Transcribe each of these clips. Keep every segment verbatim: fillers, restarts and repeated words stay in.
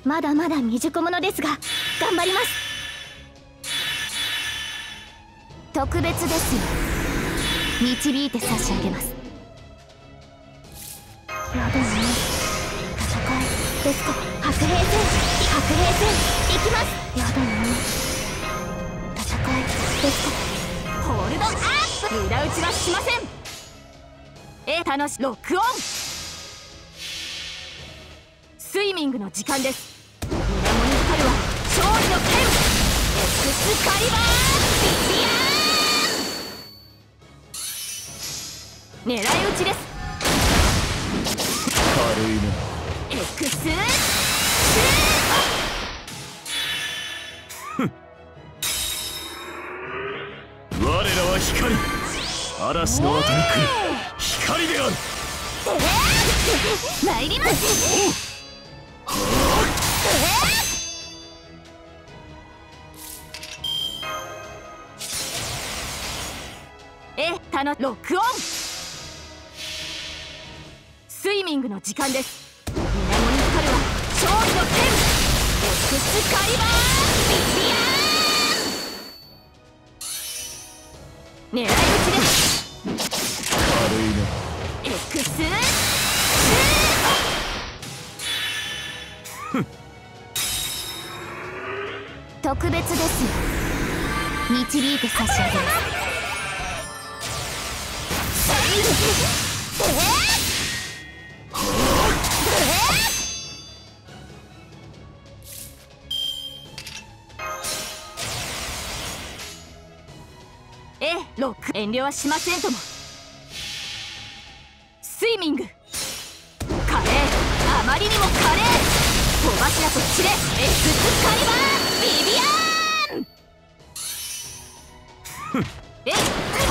まだまだ未熟者ですが頑張ります。特別ですよ。導いて差し上げます。やだね。戦いですか。白兵戦、白兵戦行きます。やだね。戦いですか。ホールドアップ。無駄打ちはしません。え楽しロックオン。スイミングの時間です。水面に光るは勝利の剣。エクスカリバービビアーン。狙い撃ちです。軽いな。エクススーパー。我らは光。嵐の後に来る光である。参ります。えたのロックオン。スイミングの時間です。水面に光るは勝利の剣。エクスカリバービビアーン。狙い撃ちです。軽いな。エクススーパー。特別ですよ。導いて差し上げます。えロック遠慮はしませんとも。スイミング華麗、あまりにも華麗。小柱と散れエクスカリバービビアーン。えっ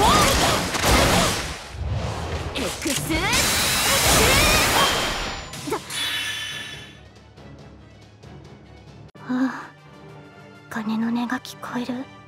エクススーパー。はあ、鐘の音が聞こえる。